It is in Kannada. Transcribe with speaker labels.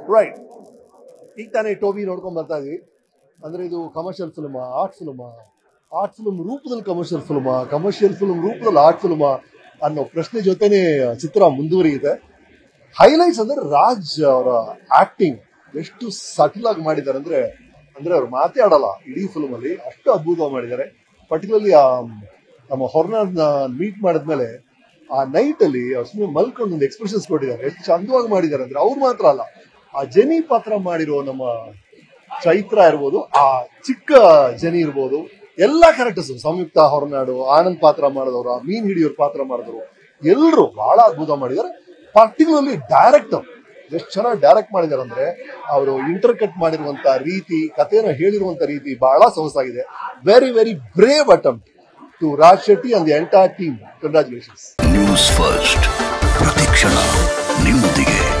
Speaker 1: ರೈಟ್. ಈಗ ತಾನೇ ಟೋಬಿ ನೋಡ್ಕೊಂಡ್ ಬರ್ತಾ ಇದ್ವಿ. ಅಂದ್ರೆ ಇದು ಕಮರ್ಷಿಯಲ್ ಫಿಲ್ಮ್, ಆರ್ಟ್ ಫಿಲ್ಮ್ ರೂಪದಲ್ಲಿ ಕಮರ್ಷಿಯಲ್ ಫಿಲ್ಮ್ ರೂಪದಲ್ಲಿ ಆರ್ಟ್ ಫಿಲ್ಮ್ ಅನ್ನೋ ಪ್ರಶ್ನೆ ಜೊತೆನೆ ಚಿತ್ರ ಮುಂದುವರಿಯುತ್ತೆ. ಹೈಲೈಟ್ಸ್ ಅಂದ್ರೆ ರಾಜ್ ಅವರ ಆಕ್ಟಿಂಗ್ ಎಷ್ಟು ಸಟಲ್ ಆಗಿ ಮಾಡಿದ್ದಾರೆ ಅಂದ್ರೆ ಅವ್ರು ಮಾತೇ ಆಡಲ್ಲ ಇಡೀ ಫಿಲ್ಮ್ ಅಲ್ಲಿ, ಅಷ್ಟು ಅದ್ಭುತವಾಗಿ ಮಾಡಿದ್ದಾರೆ. ಪರ್ಟಿಕ್ಯುಲರ್ಲಿ ನಮ್ಮ ಹೊರನಾಡ್ನ ಮೀಟ್ ಮಾಡಿದ್ಮೇಲೆ ಆ ನೈಟ್ ಅಲ್ಲಿ ಅವ್ರು ಸುಮ್ಮನೆ ಮಲ್ಕೊಂಡು ಒಂದು ಎಕ್ಸ್ಪ್ರೆಷನ್ಸ್ ಕೊಟ್ಟಿದ್ದಾರೆ. ಎಷ್ಟು ಚಂದವಾಗಿ ಮಾಡಿದ್ದಾರೆ ಅಂದ್ರೆ ಅವ್ರು ಮಾತ್ರ ಅಲ್ಲ, ಆ ಜನಿ ಪಾತ್ರ ಮಾಡಿರೋ ನಮ್ಮ ಚೈತ್ರ ಇರ್ಬೋದು, ಆ ಚಿಕ್ಕ ಜನಿ ಇರ್ಬೋದು, ಎಲ್ಲಾ ಕ್ಯಾರೆಕ್ಟರ್ಸ್, ಸಂಯುಕ್ತ ಹೊರನಾಡು, ಆನಂದ್ ಪಾತ್ರ ಮಾಡಿದವರು, ಮೀನ್ ಹಿಡಿಯೋರ್ ಪಾತ್ರ ಮಾಡಿದವರು, ಎಲ್ಲರೂ ಬಹಳ ಅದ್ಭುತ ಮಾಡಿದ್ದಾರೆ. ಪರ್ಟಿಕ್ಯುಲರ್ಲಿ ಡೈರೆಕ್ಟರ್ ಎಷ್ಟು ಚೆನ್ನಾಗಿ ಡೈರೆಕ್ಟ್ ಮಾಡಿದ್ದಾರೆ ಅಂದ್ರೆ ಅವರು ಇಂಟರ್ಕಟ್ ಮಾಡಿರುವಂತ ರೀತಿ, ಕಥೆನ ಹೇಳಿರುವಂತ ರೀತಿ ಬಹಳ ಸೊಗಸಾಗಿದೆ. Very very brave attempt to Raj Shetty and the entire team. Congratulations.
Speaker 2: News first, ಪ್ರತಿಕ್ಷಣ ನಿಮ್ಮೊಂದಿಗೆ.